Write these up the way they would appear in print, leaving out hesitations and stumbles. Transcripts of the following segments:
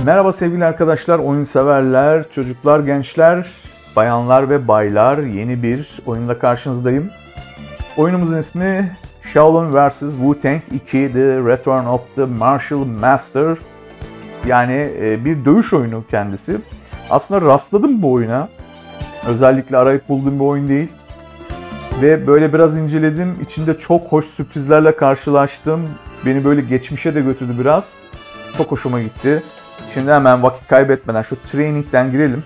Merhaba sevgili arkadaşlar, oyun severler, çocuklar, gençler, bayanlar ve baylar. Yeni bir oyunla karşınızdayım. Oyunumuzun ismi Shaolin vs. Wu-Tang 2 The Return of the Martial Master. Yani bir dövüş oyunu kendisi. Aslında rastladım bu oyuna. Özellikle arayıp bulduğum bir oyun değil. Ve böyle biraz inceledim. İçinde çok hoş sürprizlerle karşılaştım. Beni böyle geçmişe de götürdü biraz. Çok hoşuma gitti. Şimdi hemen vakit kaybetmeden şu training'den girelim.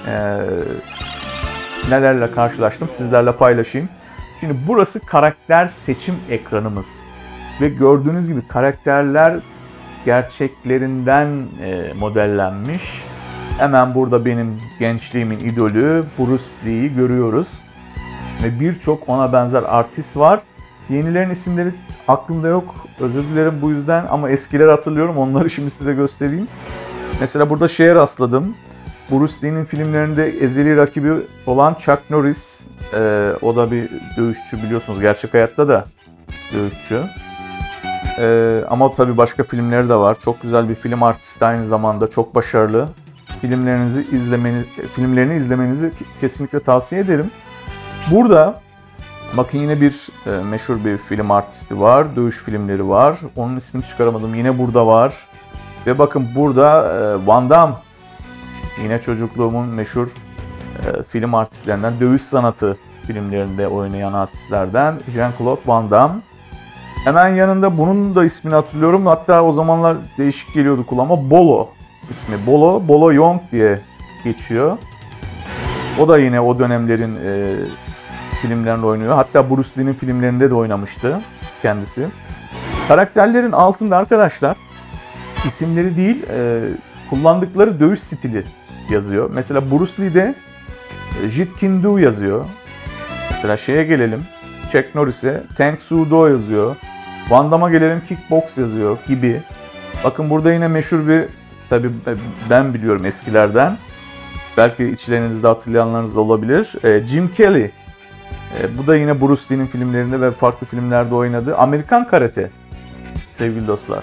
Nelerle karşılaştım sizlerle paylaşayım. Şimdi burası karakter seçim ekranımız. Ve gördüğünüz gibi karakterler gerçeklerinden modellenmiş. Hemen burada benim gençliğimin idolü Bruce Lee'yi görüyoruz. Ve birçok ona benzer artist var. Yenilerin isimleri aklımda yok. Özür dilerim bu yüzden ama eskileri hatırlıyorum. Onları şimdi size göstereyim. Mesela burada şeye rastladım. Bruce Lee'nin filmlerinde ezeli rakibi olan Chuck Norris. O da bir dövüşçü biliyorsunuz. Gerçek hayatta da dövüşçü. Ama tabii başka filmleri de var. Çok güzel bir film artisti aynı zamanda. Çok başarılı. Filmlerini izlemenizi kesinlikle tavsiye ederim. Burada bakın yine bir meşhur bir film artisti var. Dövüş filmleri var. Onun ismini çıkaramadım. Yine burada var. Ve bakın burada Van Damme. Yine çocukluğumun meşhur film artistlerinden. Dövüş sanatı filmlerinde oynayan artistlerden. Jean-Claude Van Damme. Hemen yanında bunun da ismini hatırlıyorum. Hatta o zamanlar değişik geliyordu kulağıma. Bolo ismi. Bolo Yeung diye geçiyor. O da yine o dönemlerin filmlerinde oynuyor. Hatta Bruce Lee'nin filmlerinde de oynamıştı kendisi. Karakterlerin altında arkadaşlar isimleri değil, kullandıkları dövüş stili yazıyor. Mesela Bruce Lee'de Jeet Kune Do yazıyor. Mesela şeye gelelim, Chuck Norris'e Tang Soo Do yazıyor. Van Damme'a gelelim, Kickbox yazıyor gibi. Bakın burada yine meşhur bir, tabii ben biliyorum eskilerden. Belki içlerinizde hatırlayanlarınız da olabilir. Jim Kelly. Bu da yine Bruce Lee'nin filmlerinde ve farklı filmlerde oynadı. Amerikan Karate sevgili dostlar.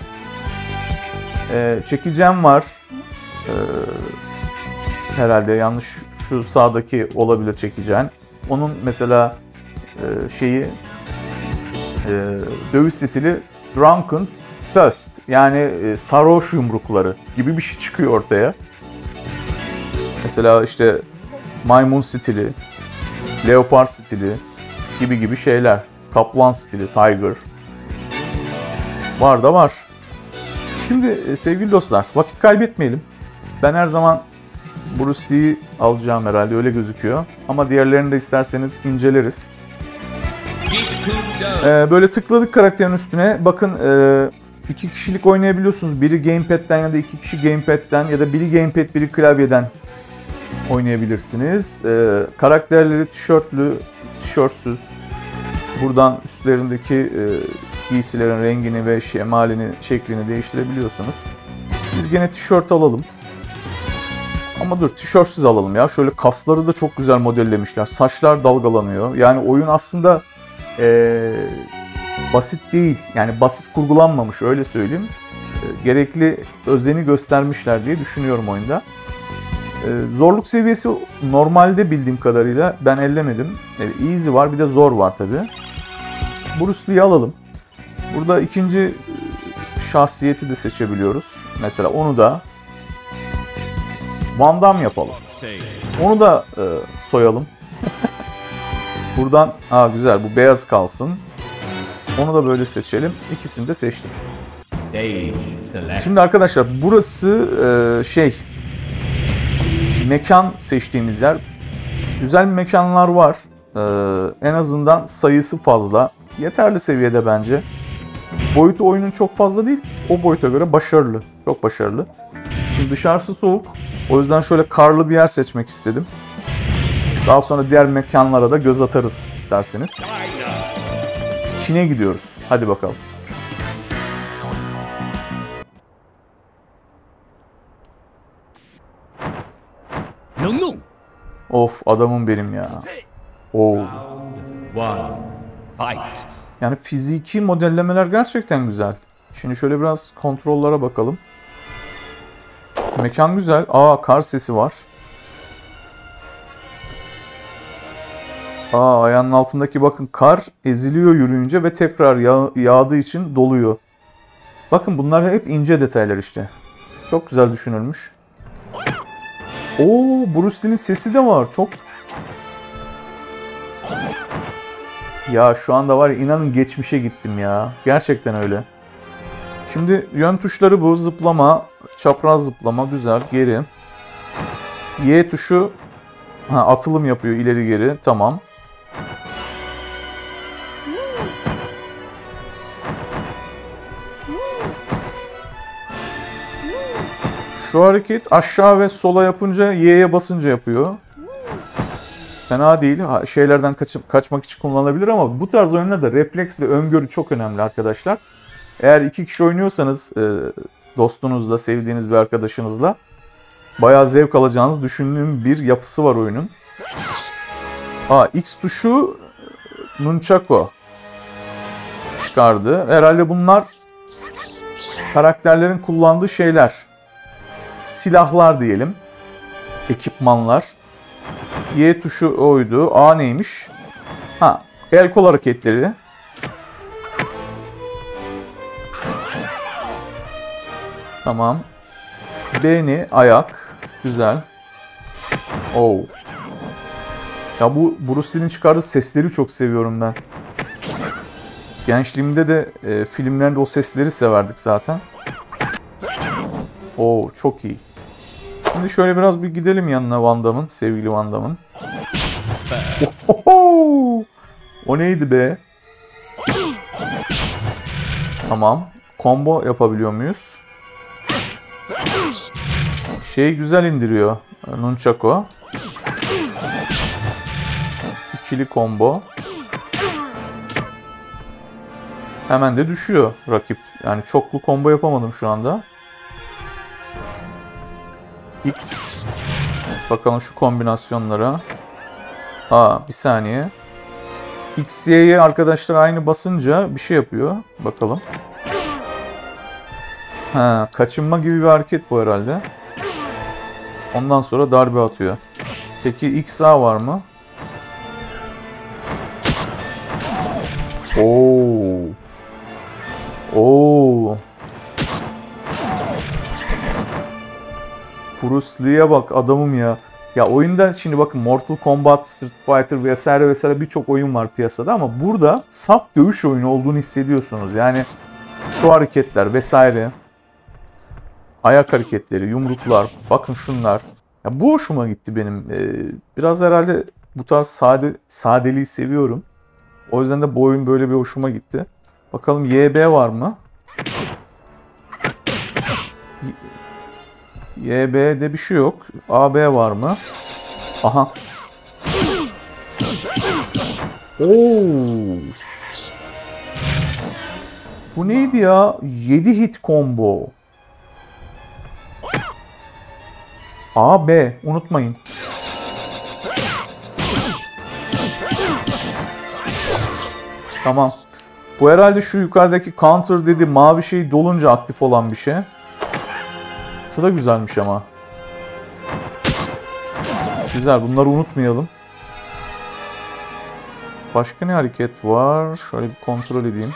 Çekicem var. Herhalde yanlış, şu sağdaki olabilir çekicen. Onun mesela dövüş stili Drunken Fist. Yani sarhoş yumrukları gibi bir şey çıkıyor ortaya. Mesela işte maymun stili, leopar stili gibi şeyler. Kaplan stili, tiger. Var da var. Şimdi sevgili dostlar, vakit kaybetmeyelim. Ben her zaman Bruce Lee'yi alacağım herhalde, öyle gözüküyor. Ama diğerlerini de isterseniz inceleriz. Böyle tıkladık karakterin üstüne. Bakın 2 kişilik oynayabiliyorsunuz. Biri gamepad'den ya da 2 kişi gamepad'den ya da biri gamepad, biri klavyeden oynayabilirsiniz. Karakterleri tişörtlü, tişörtsüz. Buradan üstlerindeki giysilerin rengini ve şemalini, şeklini değiştirebiliyorsunuz. Biz gene tişört alalım. Ama dur, tişörtsüz alalım ya. Şöyle kasları da çok güzel modellemişler. Saçlar dalgalanıyor. Yani oyun aslında basit değil. Yani basit kurgulanmamış, öyle söyleyeyim. Gerekli özeni göstermişler diye düşünüyorum oyunda. Zorluk seviyesi normalde bildiğim kadarıyla, ben ellemedim. Easy var, bir de zor var tabi. Bruce Lee'yi alalım. Burada ikinci şahsiyeti de seçebiliyoruz. Mesela onu da Van Damme yapalım. Onu da soyalım. Buradan güzel, bu beyaz kalsın. Onu da böyle seçelim. İkisini de seçtim. Şimdi arkadaşlar burası mekan seçtiğimiz yer. Güzel mekanlar var. En azından sayısı fazla. Yeterli seviyede bence. Boyutu oyunun çok fazla değil. O boyuta göre başarılı. Çok başarılı. Şimdi dışarısı soğuk. O yüzden şöyle karlı bir yer seçmek istedim. Daha sonra diğer mekanlara da göz atarız isterseniz. Çin'e gidiyoruz. Hadi bakalım. Of, adamım benim ya. Yani fiziki modellemeler gerçekten güzel. Şimdi şöyle biraz kontrollere bakalım. Mekan güzel. Aa, kar sesi var. Aa, ayağının altındaki bakın kar eziliyor yürüyünce ve tekrar yağdığı için doluyor. Bakın bunlar hep ince detaylar işte. Çok güzel düşünülmüş. Oo, Bruce Lee'nin sesi de var. Çok. Ya şu anda var ya, inanın geçmişe gittim ya. Gerçekten öyle. Şimdi yön tuşları bu. Zıplama, çapraz zıplama güzel. Geri. Y tuşu atılım yapıyor ileri geri. Tamam. Şu hareket aşağı ve sola yapınca Y'ye basınca yapıyor. Fena değil. Şeylerden kaçmak için kullanılabilir ama bu tarz oyunlarda refleks ve öngörü çok önemli arkadaşlar. Eğer 2 kişi oynuyorsanız dostunuzla, sevdiğiniz bir arkadaşınızla bayağı zevk alacağınızı düşündüğüm bir yapısı var oyunun. X tuşu Nunchako çıkardı. Herhalde bunlar karakterlerin kullandığı şeyler. Silahlar diyelim. Ekipmanlar. Y tuşu oydu. A neymiş? El kol hareketleri. Tamam. B ayak. Güzel. Ya bu Bruce Lee'nin çıkardığı sesleri çok seviyorum ben. Gençliğimde de filmlerde o sesleri severdik zaten. Çok iyi. Şimdi şöyle biraz bir gidelim yanına Van Damme'ın, sevgili Van Damme'ın. O neydi be? Tamam. Combo yapabiliyor muyuz? Güzel indiriyor. Nunchako. İkili combo. Hemen de düşüyor rakip. Yani çoklu combo yapamadım şu anda. X. Bakalım şu kombinasyonlara. Bir saniye. X, Y'ye arkadaşlar aynı basınca bir şey yapıyor. Bakalım. Kaçınma gibi bir hareket bu herhalde. Ondan sonra darbe atıyor. Peki X, A var mı? Bruce Lee'ye bak adamım ya. Ya oyunda şimdi bakın Mortal Kombat, Street Fighter vesaire vesaire birçok oyun var piyasada ama burada saf dövüş oyunu olduğunu hissediyorsunuz. Yani şu hareketler vesaire. Ayak hareketleri, yumruklar, bakın şunlar. Ya bu hoşuma gitti benim. Biraz herhalde bu tarz sadeliği seviyorum. O yüzden de bu oyun böyle bir hoşuma gitti. Bakalım YB var mı? YB'de bir şey yok. AB var mı? Aha. Bu neydi ya? 7 hit combo. AB unutmayın. Tamam. Bu herhalde şu yukarıdaki counter dedi mavi şey dolunca aktif olan bir şey. Şu da güzelmiş ama. Güzel, bunları unutmayalım. Başka ne hareket var? Şöyle bir kontrol edeyim.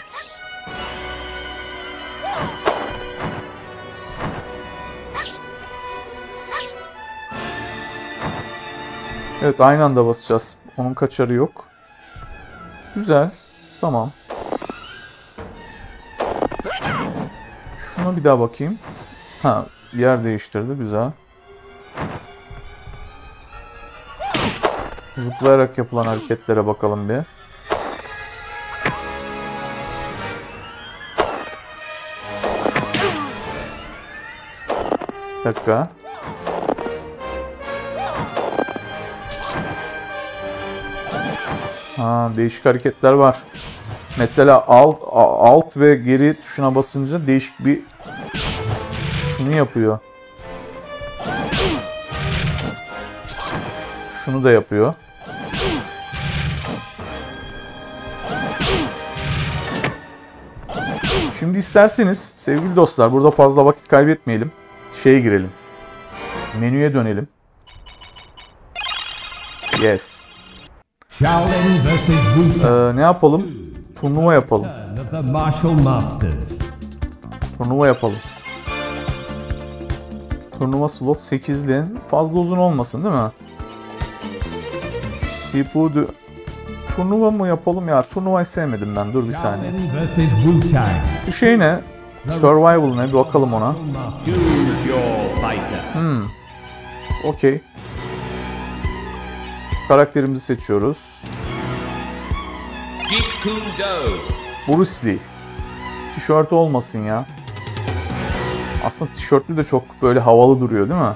Evet, aynı anda basacağız. Onun kaçarı yok. Güzel. Tamam. Şuna bir daha bakayım. Yer değiştirdi. Güzel. Zıplayarak yapılan hareketlere bakalım bir. Bir dakika. Değişik hareketler var. Mesela alt ve geri tuşuna basınca değişik bir şunu yapıyor. Şunu da yapıyor. Şimdi isterseniz sevgili dostlar burada fazla vakit kaybetmeyelim. Girelim. Menüye dönelim. Yes. Shaolin vs. Wu Ne yapalım? Turnuva yapalım. Tang of the Martial Masters. Turnuva yapalım. Turnuva slot 8'li. Fazla uzun olmasın değil mi? Sifu turnuva mı yapalım ya? Turnuvayı sevmedim ben. Dur bir saniye. Shaolin vs. Wu Tang. Şu şey ne? Survival ne? Bir bakalım ona. Choose your fighter. Okey. Karakterimizi seçiyoruz. Jeet Kune Do. Bruce Lee. Tişörtü olmasın ya. Aslında tişörtlü de çok böyle havalı duruyor değil mi?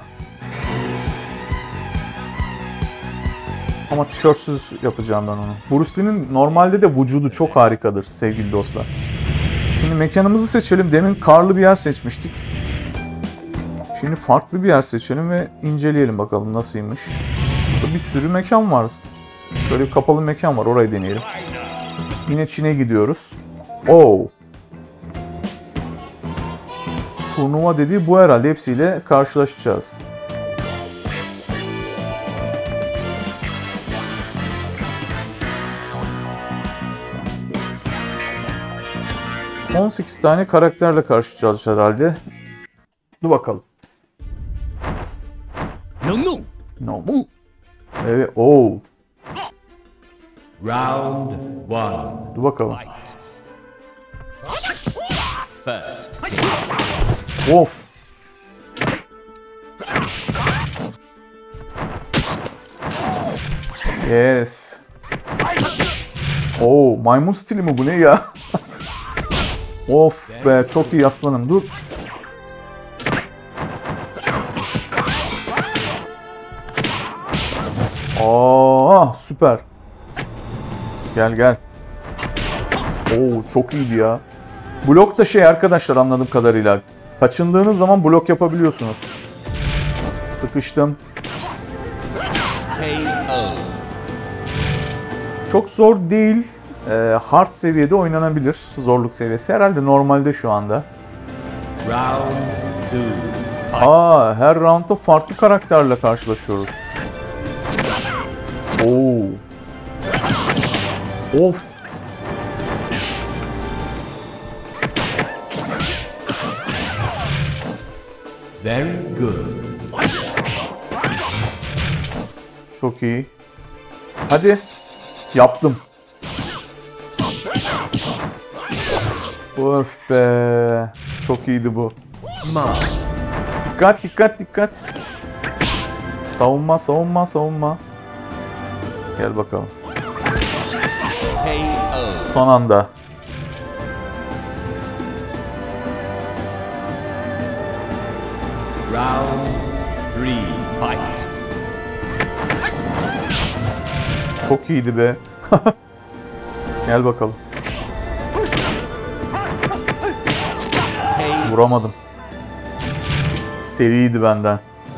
Ama tişörtsüz yapacağım ben onu. Bruce Lee'nin normalde de vücudu çok harikadır sevgili dostlar. Şimdi mekanımızı seçelim. Demin karlı bir yer seçmiştik. Şimdi farklı bir yer seçelim ve inceleyelim bakalım nasılmış. Burada bir sürü mekan var. Şöyle bir kapalı mekan var. Orayı deneyelim. Yine Çin'e gidiyoruz. Oo. Turnuva dediği bu herhalde. Hepsiyle karşılaşacağız. ...18 tane karakterle karşılaşacağız herhalde. Dur bakalım. No mu? Evet. Oo. Round 1. Dur bakalım. First. Of. Yes. Oo, maymun stili mi bu ne ya? Of be, çok iyi aslanım. Dur. Aa, süper. Gel gel. Oo, çok iyiydi ya. Blok da şey arkadaşlar, anladığım kadarıyla. Kaçındığınız zaman blok yapabiliyorsunuz. Sıkıştım. KO. Çok zor değil. Hard seviyede oynanabilir. Zorluk seviyesi herhalde normalde şu anda. Round 2. Aa, her roundda farklı karakterle karşılaşıyoruz. Oo. Of. Very good. Çok iyi. Hadi. Yaptım. Öf be. Çok iyiydi bu. Dikkat dikkat dikkat. Savunma savunma savunma. Gel bakalım. KO. Son anda. Round 3. Fight. Çok iyiydi be. Gel bakalım. Vuramadım. Seriydi benden.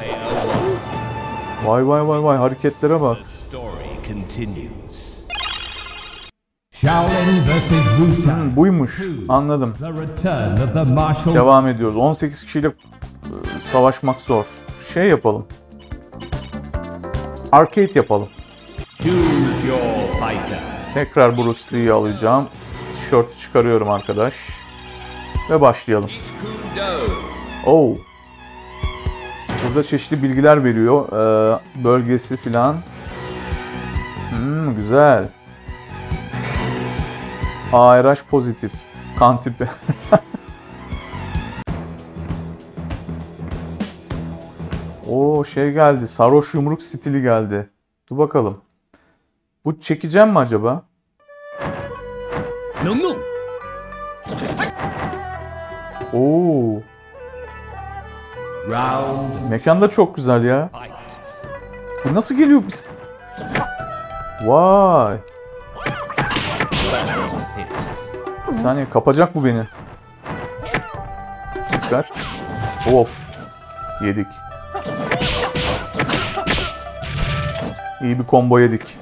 Vay vay vay vay, hareketlere bak. Story continues. Shaolin vs. Wu Tang. Buymuş. Anladım. The return of the martial. Devam ediyoruz. 18 kişiyle savaşmak zor. Şey yapalım. Arcade yapalım. Choose your fighter. Tekrar Bruce Lee'yi alacağım. Tişörtü çıkarıyorum arkadaş. Ve başlayalım. Jeet Kune Do. Oo. Burada çeşitli bilgiler veriyor. Bölgesi filan. Güzel. ARH pozitif. Kan tipi. Oo, şey geldi. Sarhoş yumruk stili geldi. Dur bakalım. Bu çekeceğim mi acaba? Oo. Round. Mekan da çok güzel ya. Fight. Bu nasıl geliyor biz? Vay. First hit. Bir saniye, kapacak bu beni. Dikkat. Of. Yedik. İyi bir combo yedik.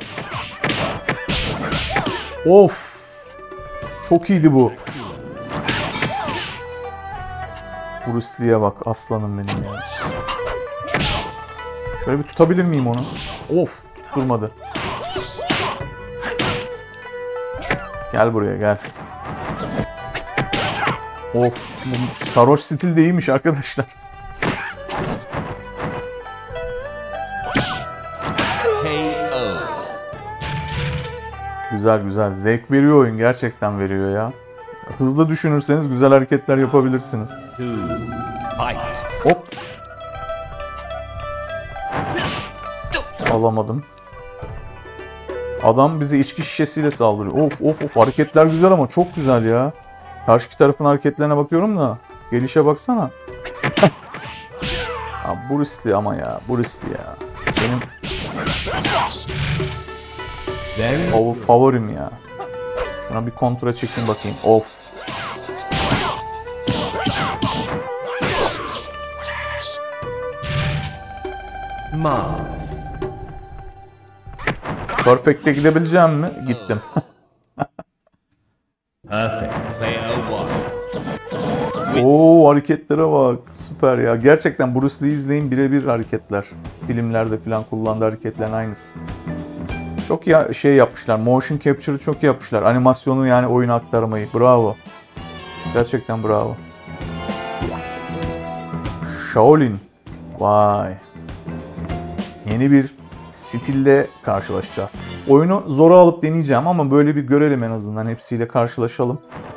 Of. Çok iyiydi bu. Bruce Lee'ye bak, aslanım benim ya. Şöyle bir tutabilir miyim onu? Of, tutturmadı. Gel buraya gel. Of, bu sarhoş stil de iyiymiş arkadaşlar. KO. Güzel güzel. Zevk veriyor oyun. Gerçekten veriyor ya. Hızlı düşünürseniz güzel hareketler yapabilirsiniz. 2. Fight. Hop. Alamadım. Adam bize içki şişesiyle saldırıyor. Of of of, hareketler güzel ama çok güzel ya. Karşı tarafın hareketlerine bakıyorum da. Gelişe baksana. Ha, Bruce Lee ama ya. Bruce Lee ya. Benim favorim ya. Şuna bir kontra çekeyim bakayım. Of. Ma. Perfect'e gidebileceğim mi? Gittim. Perfect. Player 1. Oo, hareketlere bak. Süper ya. Gerçekten Bruce Lee izleyin, birebir hareketler. Filmlerde falan kullandığı hareketlerin aynısı. Çok ya şey yapmışlar. Motion capture'ı çok iyi yapmışlar. Animasyonu yani oyuna aktarmayı. Bravo. Gerçekten bravo. Shaolin. Vay. Yeni bir stille karşılaşacağız. Oyunu zora alıp deneyeceğim ama böyle bir görelim en azından. Hepsiyle karşılaşalım.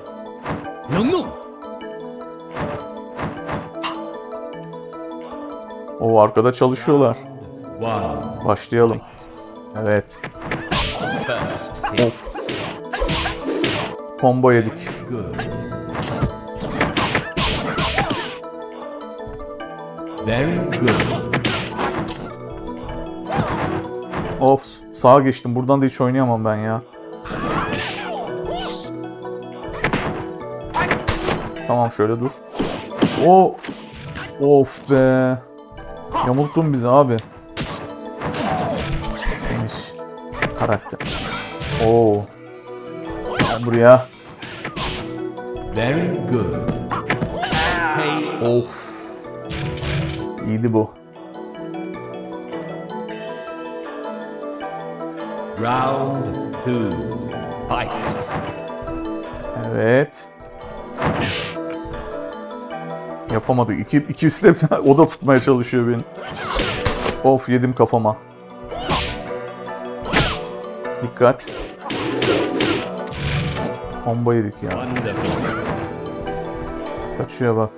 O arkada çalışıyorlar. 1. Başlayalım. Evet. First. Of. Combo yedik. Good. Very good. Of. Sağa geçtim. Buradan da hiç oynayamam ben ya. Tamam, şöyle dur. O. Of be. Yamulttun bizi abi. Seniş. Karakter. Oo. Gel buraya. Very good. KO. Of. İyiydi bu. Round 2. Fight. Evet. Yapamadık. İkisi de o da tutmaya çalışıyor beni. Of, yedim kafama. Dikkat. Combo yedik ya. Wonderful. Kaçıyor bak.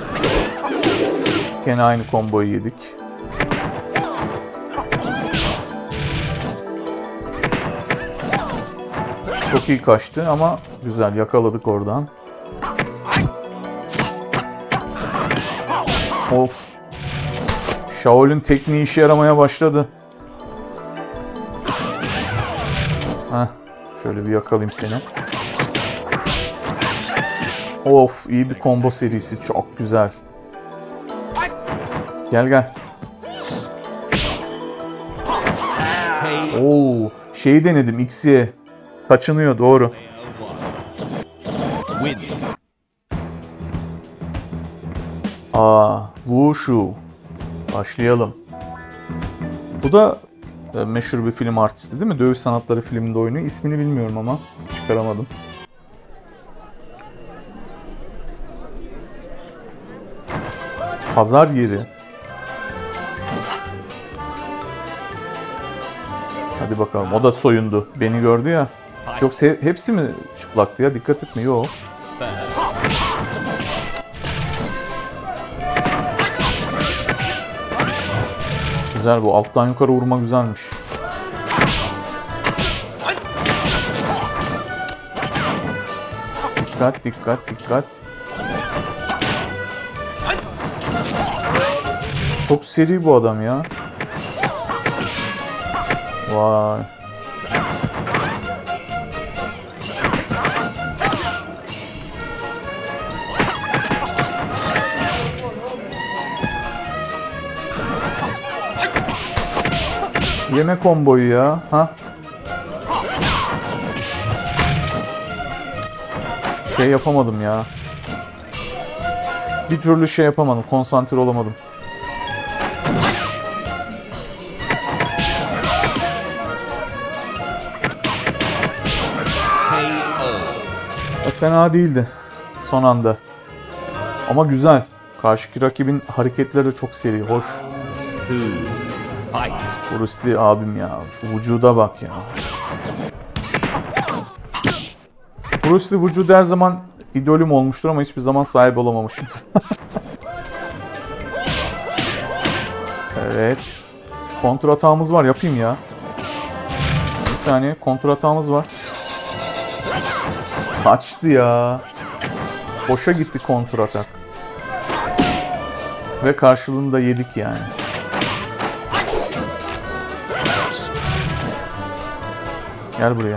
Gene aynı komboyu yedik. Çok iyi kaçtı ama güzel yakaladık oradan. Of. Shaolin tekniği işe yaramaya başladı. Heh, şöyle bir yakalayayım seni. Of, iyi bir combo serisi, çok güzel. Gel gel. Oo, şeyi denedim, X'ye. Kaçınıyor, doğru. Win. Wushu. Başlayalım. Bu da meşhur bir film artisti değil mi? Dövüş sanatları filminde oynuyor. İsmini bilmiyorum ama çıkaramadım. Pazar yeri. Hadi bakalım. O da soyundu. Beni gördü ya. Yoksa hepsi mi çıplaktı ya? Dikkat etme. Yok. First. Güzel bu. Alttan yukarı vurma güzelmiş. Dikkat, dikkat, dikkat. Çok seri bu adam ya. Vay. Yeme komboyu ya. Ha? Şey yapamadım ya. Bir türlü şey yapamadım. Konsantre olamadım. Fena değildi son anda. Ama güzel. Karşıki rakibin hareketleri de çok seri, hoş. Two. Fight. Bruce Lee abim ya. Şu vücuda bak ya. Bruce Lee vücudu her zaman idolüm olmuştur ama hiçbir zaman sahip olamamışımdır. Evet. Kontra atağımız var. Yapayım ya. Bir saniye. Kontra atağımız var. Kaçtı ya. Boşa gitti kontra atak. Ve karşılığını da yedik yani. Gel buraya.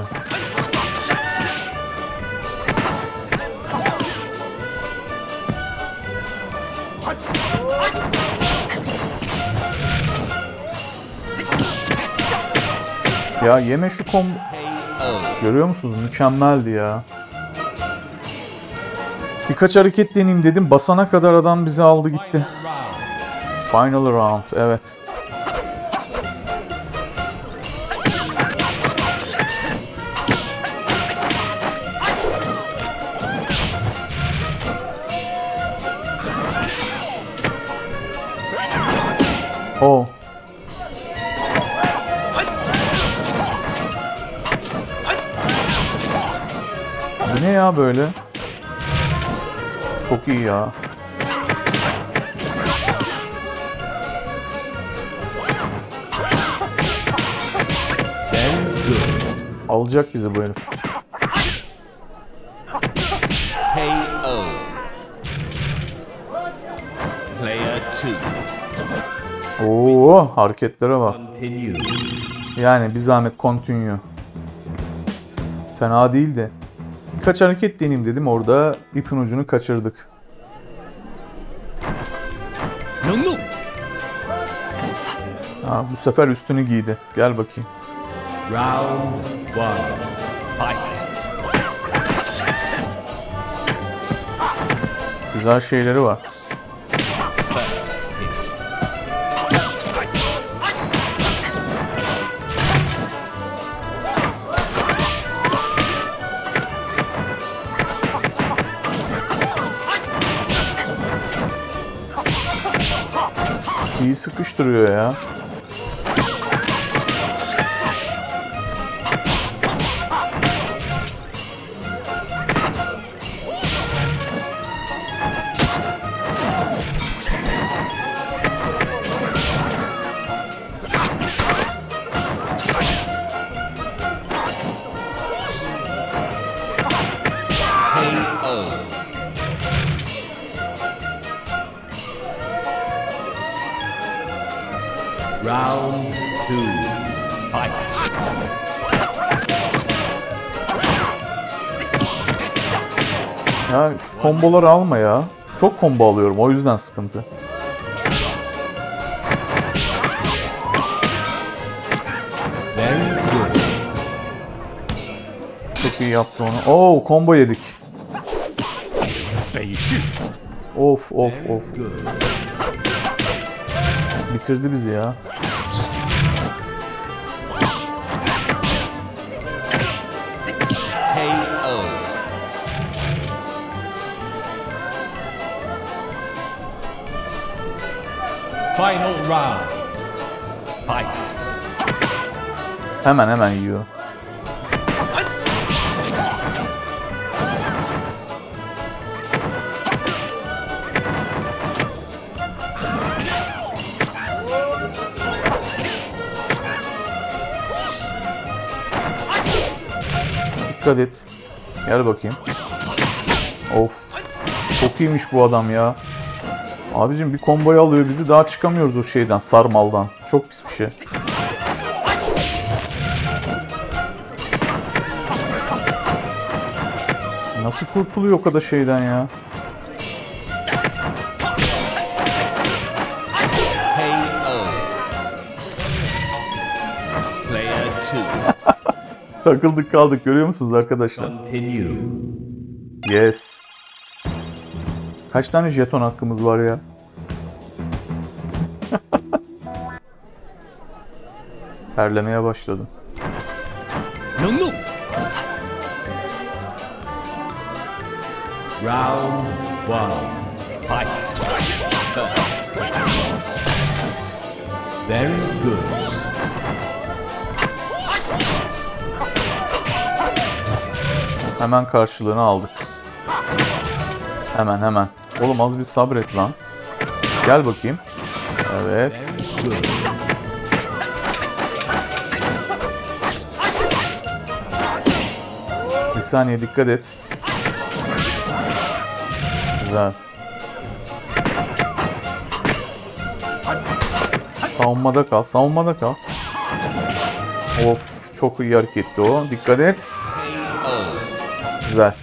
Ya yeme şu KO. Görüyor musunuz? Mükemmeldi ya. Birkaç hareket deneyeyim dedim. Basana kadar adam bizi aldı gitti. Final round. Evet. Oh. Bu ne ya böyle? Çok iyi ya. Very good. Alacak bizi bu herif. KO. Player 2. Oo, hareketlere bak. Continue. Yani bir zahmet continue. Fena değildi. Birkaç hareket deneyeyim dedim. Orada ipin ucunu kaçırdık. Ha, bu sefer üstünü giydi. Gel bakayım. Round 1. Fight. Güzel şeyleri var. First hit. İyi sıkıştırıyor ya. KO. Round 2. Fight. Ya şu komboları alma ya. Çok combo alıyorum. O yüzden sıkıntı. Very good. Çok iyi yaptı onu. Oo, combo yedik. Of of of. Good. Bitirdi bizi ya. KO. Final round. Fight. Hemen yiyor. Dikkat et. Gel bakayım. Of. Çok iyiymiş bu adam ya. Abicim bir komboyu alıyor bizi, daha çıkamıyoruz o şeyden, sarmaldan. Çok pis bir şey. Nasıl kurtuluyor o kadar şeyden ya? KO. Player 2. Takıldık kaldık, görüyor musunuz arkadaşlar? Continue. Yes. Kaç tane jeton hakkımız var ya? Terlemeye başladım. Round 1. Fight. First hit. Very good. Hemen karşılığını aldık. Hemen. Oğlum az bir sabret lan. Gel bakayım. Evet. Very good. Bir saniye dikkat et. Güzel. Savunmada kal. Of, çok iyi hareketti o. Dikkat et. Güzel.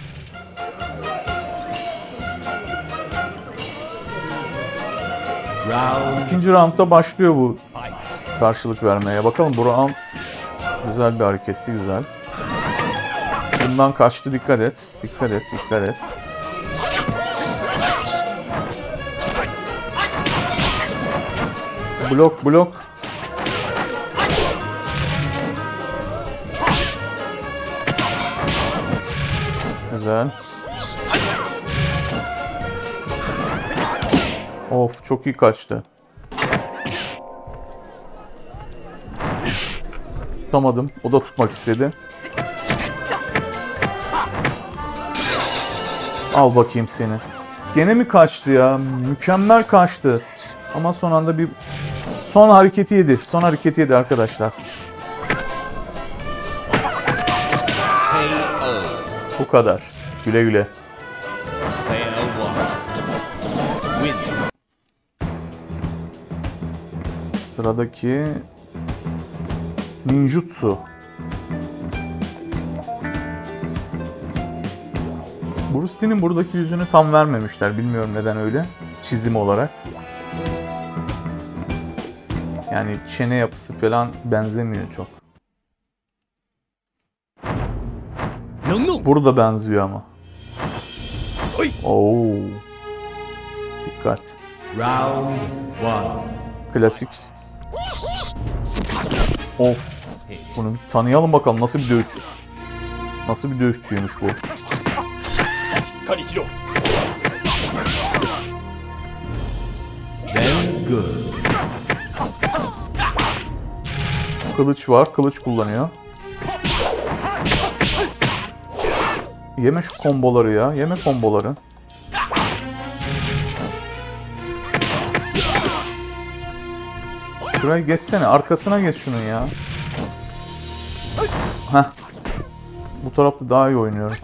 Round. İkinci roundda başlıyor bu Fight. karşılık vermeye. Bakalım bu round güzel bir hareketti, güzel. Bundan kaçtı, dikkat et. Dikkat et. Blok. Güzel. Of, çok iyi kaçtı. Tutamadım. O da tutmak istedi. Al bakayım seni. Gene mi kaçtı ya? Mükemmel kaçtı. Ama son anda bir son hareketi yedi arkadaşlar. KO. Bu kadar. Güle güle. Player 1. Win. Sıradaki ninjutsu. Bruce Lee'nin buradaki yüzünü tam vermemişler. Bilmiyorum neden öyle. Çizim olarak. Yani çene yapısı falan benzemiyor çok. Burada benziyor ama. Oo. Dikkat. Round 1. Klasik. Of. Bunu bir tanıyalım bakalım. Nasıl bir dövüşçü? Nasıl bir dövüşçüymüş bu? Very good. Kılıç var. Kılıç kullanıyor. Yeme şu komboları ya. Yeme komboları. Şuraya geçsene. Arkasına geç şunun ya. Heh. Bu tarafta daha iyi oynuyorum.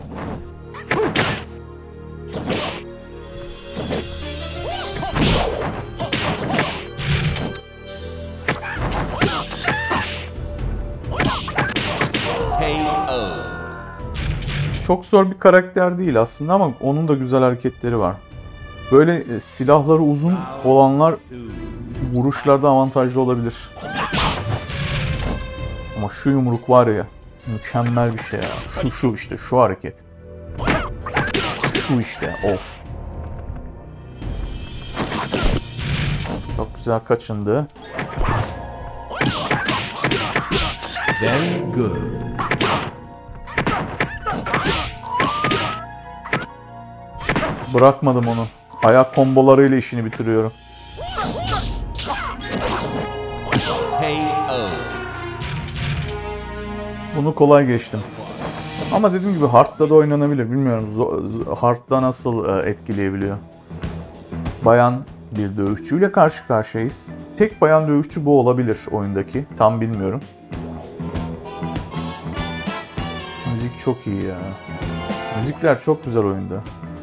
KO. Çok zor bir karakter değil aslında ama onun da güzel hareketleri var. Böyle silahları uzun olanlar vuruşlarda avantajlı olabilir. Ama şu yumruk var ya, mükemmel bir şey ya. Şu işte, şu hareket. Şu işte, of. Çok güzel kaçındı. Very good. Bırakmadım onu. Ayak kombolarıyla işini bitiriyorum. KO. Bunu kolay geçtim. Ama dediğim gibi hard'da da oynanabilir. Bilmiyorum hard'da nasıl etkileyebiliyor. Bayan bir dövüşçüyle karşı karşıyayız. Tek bayan dövüşçü bu olabilir oyundaki. Tam bilmiyorum. Müzik çok iyi ya. Müzikler çok güzel oyunda.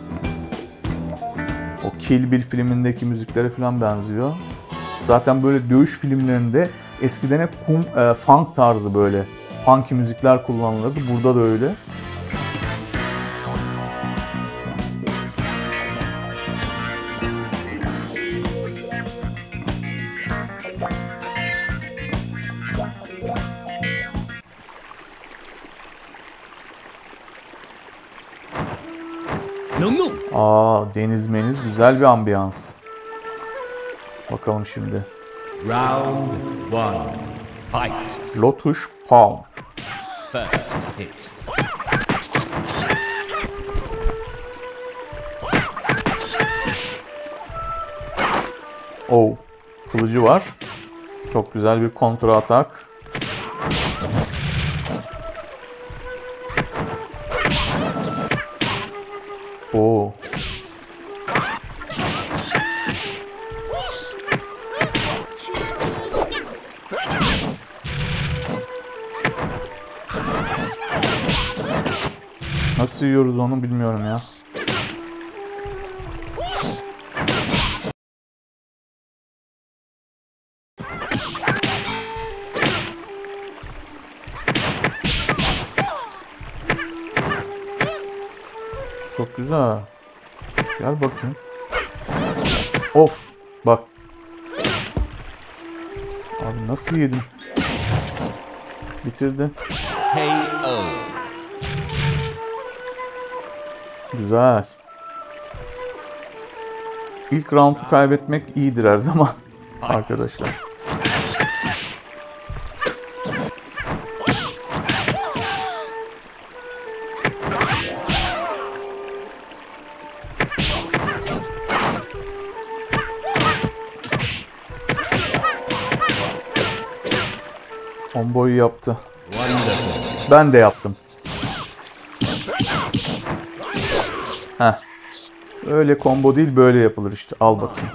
O Kill Bill filmindeki müziklere falan benziyor. Zaten böyle dövüş filmlerinde eskiden hep funk tarzı böyle funky müzikler kullanılırdı. Burada da öyle. Deniz meniz güzel bir ambiyans. Bakalım şimdi. Round 1. Fight. Lotus Palm. First hit. Oh. Kılıcı var. Çok güzel bir kontra atak. Oo. Nasıl yiyoruz onu bilmiyorum ya. Çok güzel. Gel bakayım. Of. Bak. Abi nasıl yedim? Bitirdi. KO. Güzel. İlk roundu kaybetmek iyidir her zaman arkadaşlar. Komboyu yaptı. Wonderful. Ben de yaptım. Heh. Öyle combo değil, böyle yapılır işte. Al bakayım.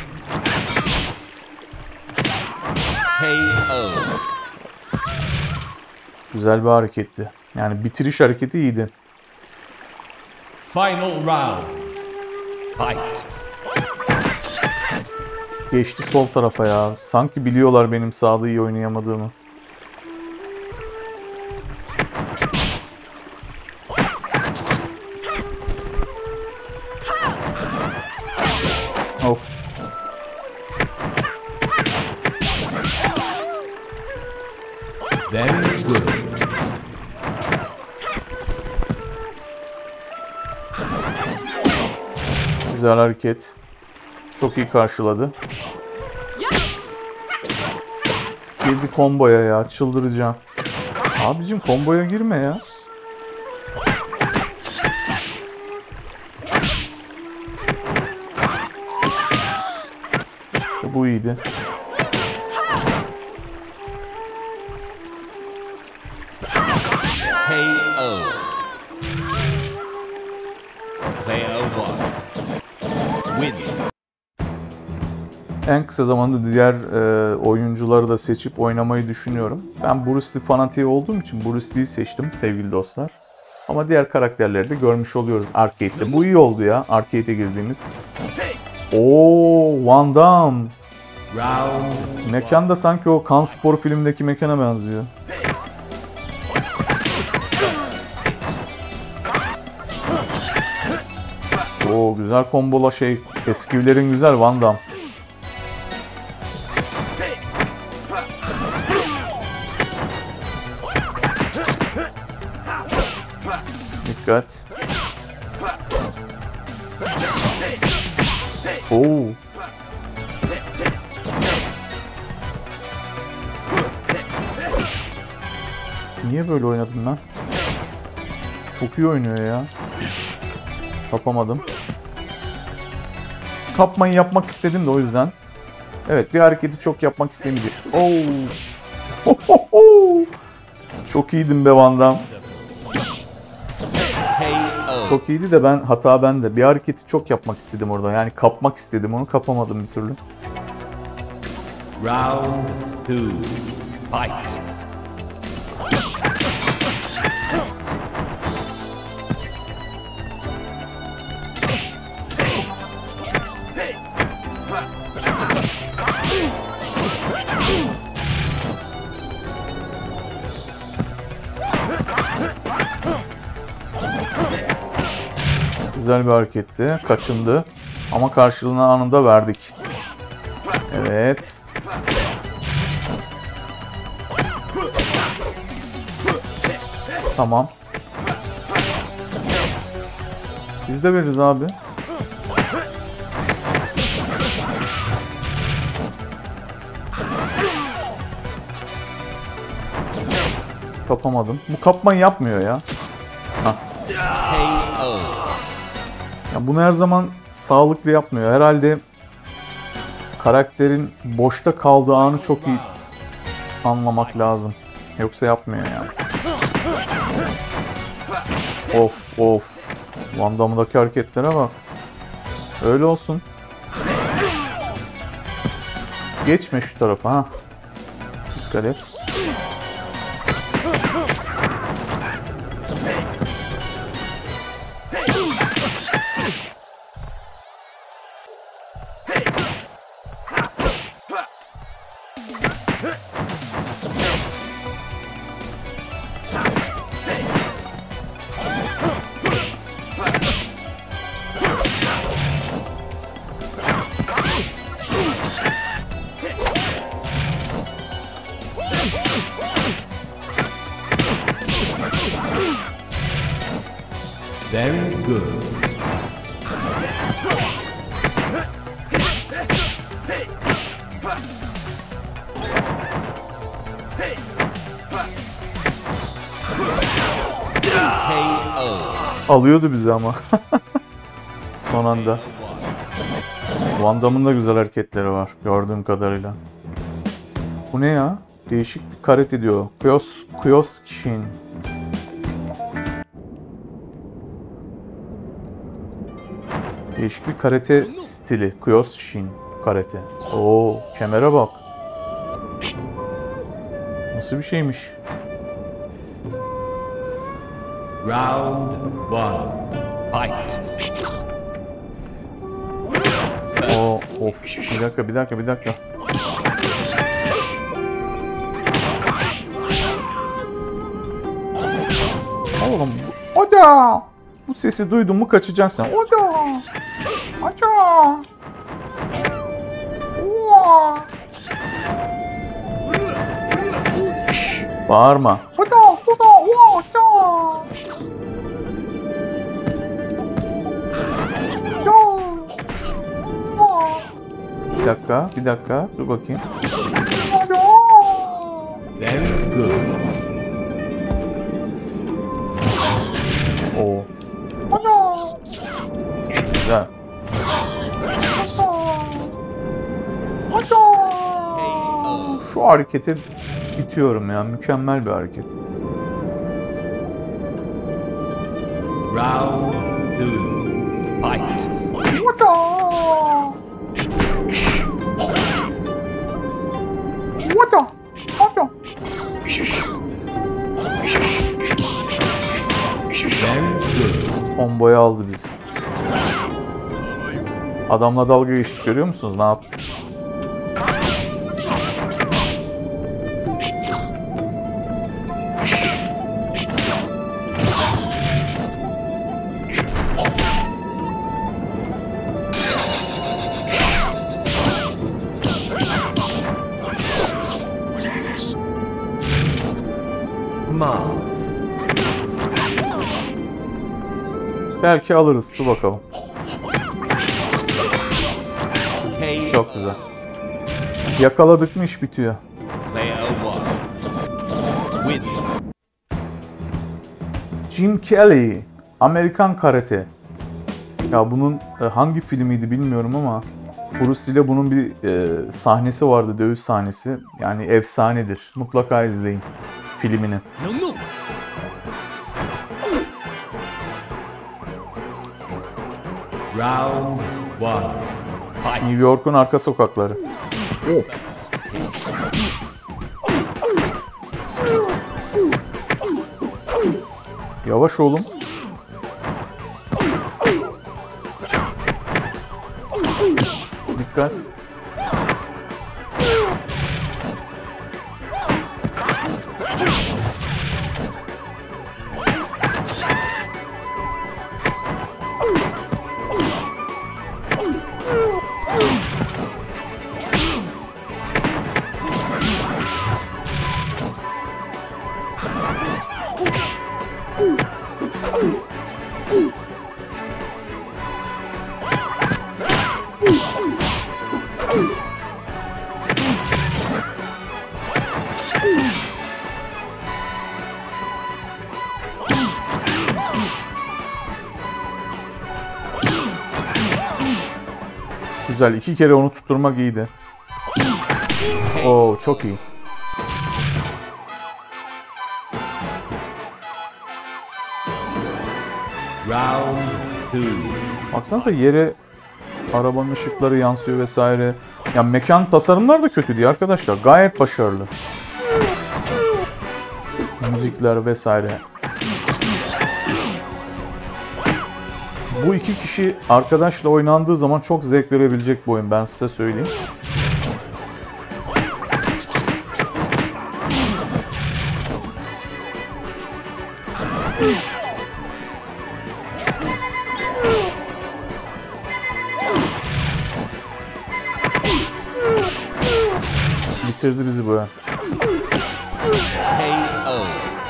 KO. Güzel bir hareketti. Yani bitiriş hareketi iyiydi. Final round. Fight. Geçti sol tarafa ya. Sanki biliyorlar benim sağda iyi oynayamadığımı. Of. Very good. Güzel hareket. Çok iyi karşıladı. Girdi komboya ya. Çıldıracağım. Abicim komboya girme ya. İşte bu iyiydi. KO. Player 1. Win. En kısa zamanda diğer oyuncuları da seçip oynamayı düşünüyorum. Ben Bruce Lee fanatiği olduğum için Bruce Lee'yi seçtim sevgili dostlar. Ama diğer karakterleri de görmüş oluyoruz arcade'de. Bu iyi oldu ya, arcade'e girdiğimiz. Oo, Van Damme. Round. Mekan da sanki o Kan Spor filmindeki mekana benziyor. Oo, güzel kombola şey, eskilerin güzel Van Damme. Dikkat. Oo. Niye böyle oynadım ben? Çok iyi oynuyor ya. Kapamadım. Kapmayı yapmak istedim de o yüzden. Evet, bir hareketi çok yapmak istemeyecek. Oo. Çok iyiydim be Van Damme. KO. Çok iyiydi de hata bende. Bir hareketi çok yapmak istedim orada. Yani kapmak istedim, onu kapamadım bir türlü. Round 2. Fight. Güzel bir hareketti. Kaçındı. Ama karşılığını anında verdik. Evet. Tamam. Biz de veririz abi. Kapamadım. Bu kapmayı yapmıyor ya. Hah. KO. Ya bunu her zaman sağlıklı yapmıyor. Herhalde karakterin boşta kaldığı anı çok iyi anlamak lazım. Yoksa yapmıyor yani. Of of. Van Damme'daki hareketlere bak. Öyle olsun. Geçme şu tarafa ha. Dikkat et. Very good. KO. Alıyordu bizi ama. Son anda. Van Damme'ın da güzel hareketleri var gördüğüm kadarıyla. Bu ne ya? Değişik bir karate diyor. Kyokushin. Değişik bir karate stili. Kyokushin karate. Oo, kemere bak. Nasıl bir şeymiş? Round 1. Fight. Oo, of. Bir dakika. Oğlum, oda! Bu sesi duydun mu kaçacaksın. Oda! Aça! Oha! Bağırma. Oda! Oda! Bir dakika. Dur bakayım. Very good. Oo. Güzel. Şu hareketi bitiyorum ya. Mükemmel bir hareket. Round 2. Fight. Very good. Komboyu aldı bizi. Adamla dalga geçtik, görüyor musunuz? Ne yaptı? Come on. Belki alırız. Dur bakalım. KO. Çok güzel. Yakaladık mı iş bitiyor. Player 1. Win. Jim Kelly. Amerikan Karate. Ya bunun hangi filmiydi bilmiyorum ama Bruce ile bunun bir sahnesi vardı. Dövüş sahnesi. Yani efsanedir. Mutlaka izleyin filmini. Round 1. Fight. New York'un arka sokakları. Yavaş oğlum. Dikkat. Güzel. 2 kere onu tutturmak iyiydi. Oo, çok iyi. Round 2. Baksanıza yere arabanın ışıkları yansıyor vesaire. Ya mekan tasarımlar da kötü değil arkadaşlar. Gayet başarılı. Müzikler vesaire. Bu 2 kişi arkadaşla oynandığı zaman çok zevk verebilecek bir oyun, ben size söyleyeyim. Bitirdi bizi bu oyun. KO.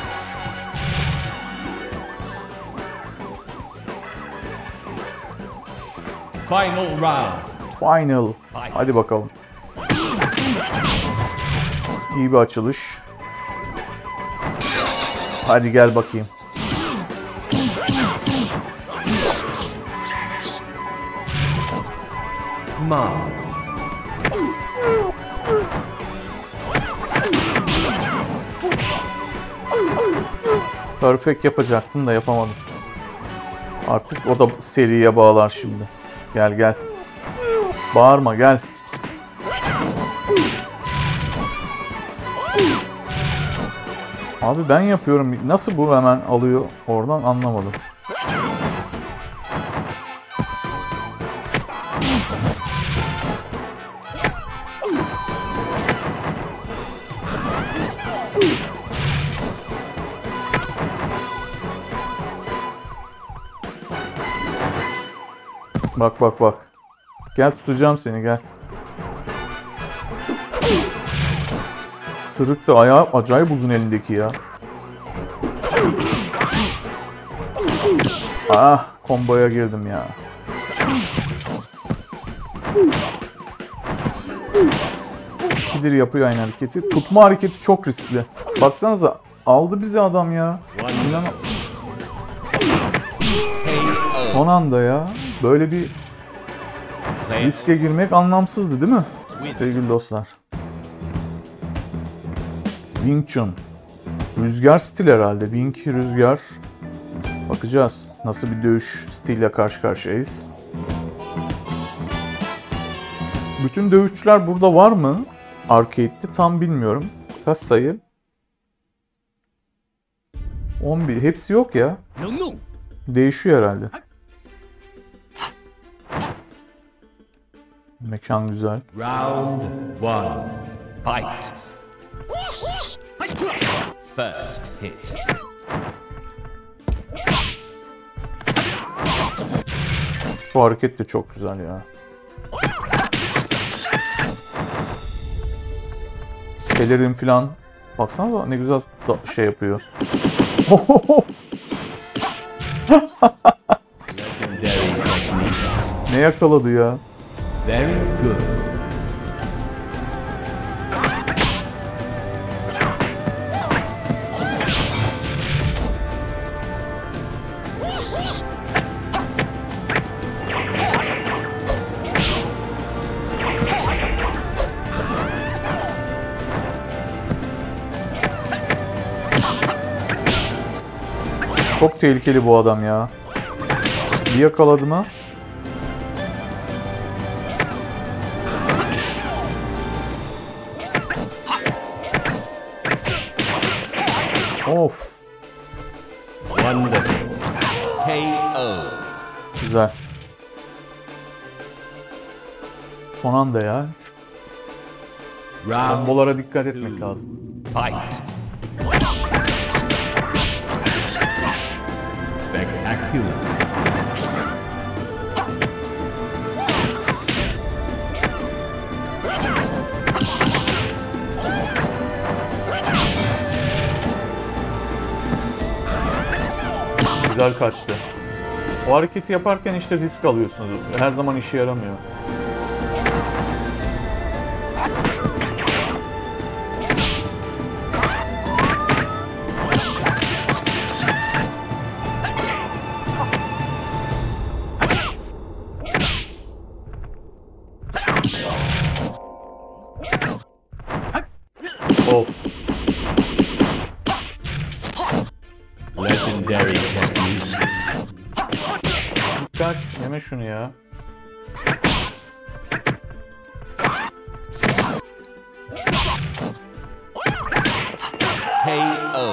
Final round. Final. Hadi bakalım. İyi bir açılış. Hadi gel bakayım. Mom. Perfect yapacaktım da yapamadım. Artık o da seriye bağlar şimdi. Gel gel. Bağırma gel. Abi ben yapıyorum. Nasıl bu hemen alıyor oradan, anlamadım. Bak bak bak. Gel tutacağım seni, gel. Sırık da ayağı acayip uzun elindeki ya. Ah, komboya girdim ya. İkidir yapıyor aynı hareketi. Tutma hareketi çok riskli. Baksanıza, aldı bizi adam ya. Son anda ya. Böyle bir riske girmek anlamsızdı değil mi? Sevgili dostlar. Wing Chun. Rüzgar stil herhalde. Wing rüzgar. Bakacağız. Nasıl bir dövüş stiliyle karşı karşıyayız. Bütün dövüşçüler burada var mı? Arcade'de tam bilmiyorum. Kaç sayı? 11. Hepsi yok ya. Değişiyor herhalde. Mekan güzel. Round 1. Fight. First hit. Şu hareket de çok güzel ya. Pelerin falan. Baksana ne güzel şey yapıyor. Ne yakaladı ya? Very good. Çok tehlikeli bu adam ya. Bir yakaladı mı? Of. Wonderful. KO. Güzel. Son anda ya. Round Kombolara dikkat etmek lazım. fight. Spectacular. Güzel kaçtı. O hareketi yaparken işte risk alıyorsunuz. Her zaman işe yaramıyor. Hop. Legendary technique. Dikkat. Yeme şunu ya. KO.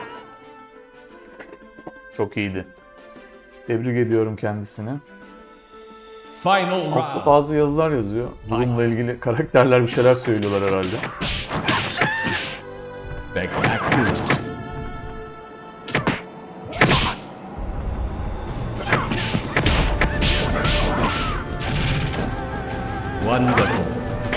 Çok iyiydi. Tebrik ediyorum kendisini. Final Altta round. bazı yazılar yazıyor. Bununla ilgili karakterler bir şeyler söylüyorlar herhalde. Spectacular. Wonderful.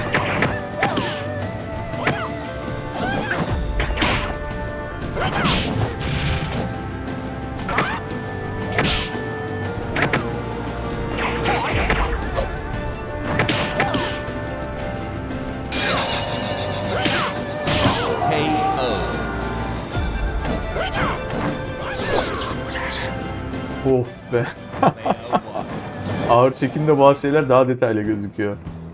KO. Of be. Ağır çekimde bazı şeyler daha detaylı gözüküyor.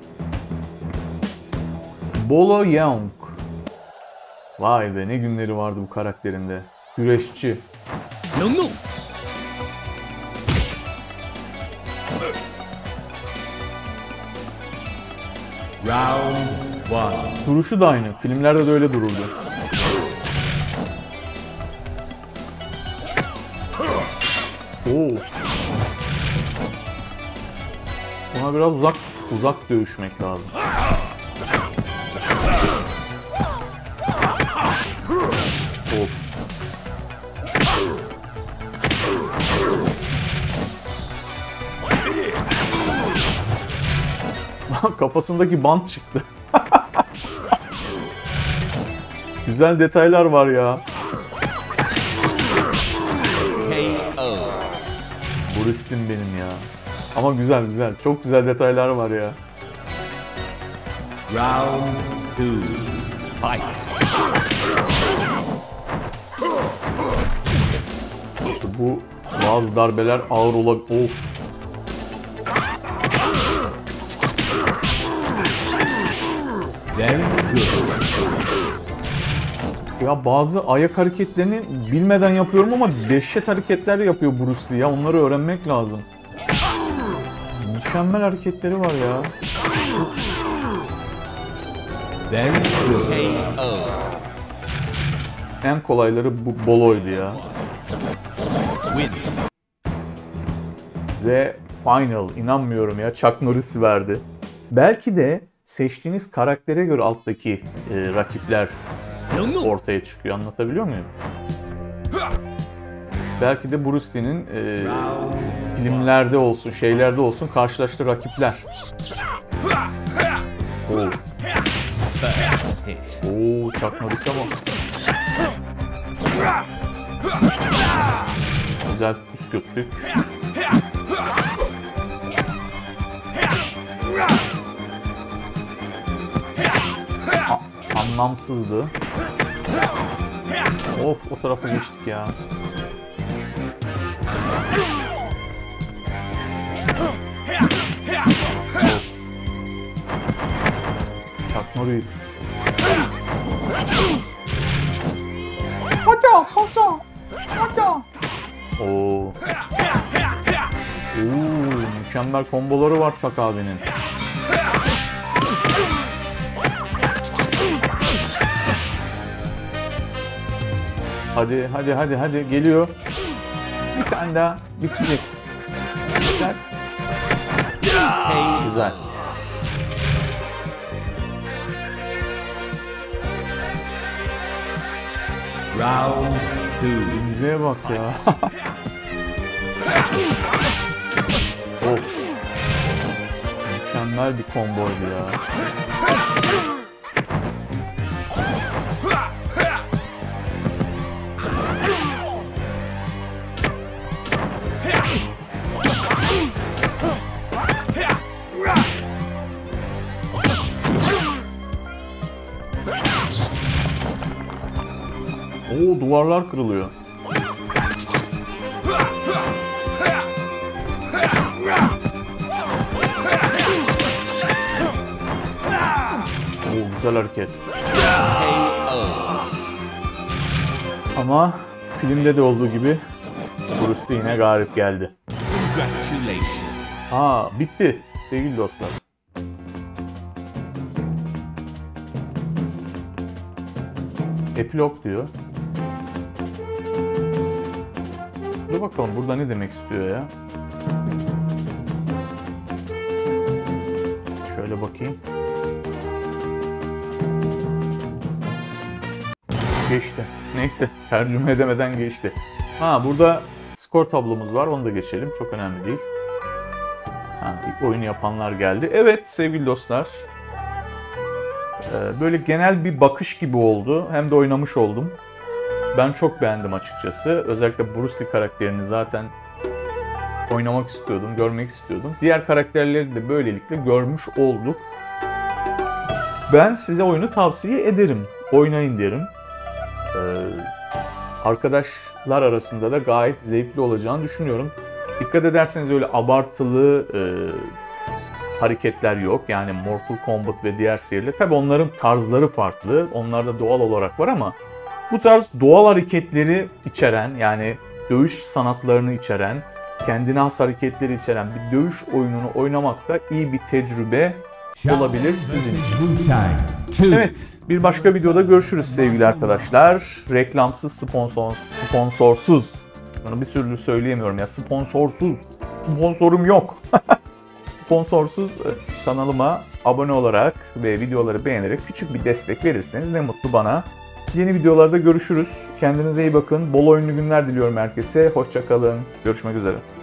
Bolo Yeung. Vay be, ne günleri vardı bu karakterinde. Güreşçi. Round 1. Duruşu da aynı. Filmlerde de öyle dururdu. Oo. Ona biraz uzak dövüşmek lazım. Of. Kafasındaki bant çıktı. Güzel detaylar var ya. KO. Bruce Lee benim ya. Ama güzel güzel. Çok güzel detaylar var ya. Round 2. Fight. İşte bu bazı darbeler ağır olabilir. Of. Very good. Ya bazı ayak hareketlerini bilmeden yapıyorum ama dehşet hareketler yapıyor Bruce Lee ya. Onları öğrenmek lazım. Mükemmel hareketleri var ya. Very good. KO. En kolayları bu Bolo'ydu ya. Win. Ve final, inanmıyorum ya, Chuck Norris verdi. Belki de seçtiğiniz karaktere göre alttaki rakipler ortaya çıkıyor. Anlatabiliyor muyum? Belki de Bruce Lee'nin filmlerde olsun, şeylerde olsun karşılaştığı rakipler. Oo. First hit. Oo, Chuck Norris'e bak. Güzel püskürttük. Anlamsızdı. Of, o tarafa geçtik ya. Chuck Norris. Hadi, pasa. Hadi. Oo. Mükemmel komboları var Chuck abinin. Hadi geliyor. Bir tane daha bitecek. Güzel. Güzel. Round 2. Müziğe bak ya. Oh. Mükemmel bir komboydu ya. Oo, duvarlar kırılıyor. Oo, güzel hareket. KO. Ama filmde de olduğu gibi Bruce Lee yine galip geldi. Congratulations. Bitti sevgili dostlar. Epilog diyor. Dur bakalım burada ne demek istiyor ya. Şöyle bakayım. Geçti. Neyse tercüme edemeden geçti. Burada skor tablomuz var, onu da geçelim. Çok önemli değil. Oyunu yapanlar geldi. Evet sevgili dostlar. Böyle genel bir bakış gibi oldu. Hem de oynamış oldum. Ben çok beğendim açıkçası. Özellikle Bruce Lee karakterini zaten oynamak istiyordum, görmek istiyordum. Diğer karakterleri de böylelikle görmüş olduk. Ben size oyunu tavsiye ederim. Oynayın derim. Arkadaşlar arasında da gayet zevkli olacağını düşünüyorum. Dikkat ederseniz öyle abartılı hareketler yok. Yani Mortal Kombat ve diğer seriler. Tabi onların tarzları farklı. Onlarda doğal olarak var ama bu tarz doğal hareketleri içeren, yani dövüş sanatlarını içeren, kendine has hareketleri içeren bir dövüş oyununu oynamak da iyi bir tecrübe olabilir sizin için. Evet, bir başka videoda görüşürüz sevgili arkadaşlar. Reklamsız, sponsorsuz. Bunu bir sürü söyleyemiyorum ya. Sponsorsuz. Sponsorum yok. Sponsorsuz kanalıma abone olarak ve videoları beğenerek küçük bir destek verirseniz ne mutlu bana. Yeni videolarda görüşürüz. Kendinize iyi bakın. Bol oyunlu günler diliyorum herkese. Hoşça kalın. Görüşmek üzere.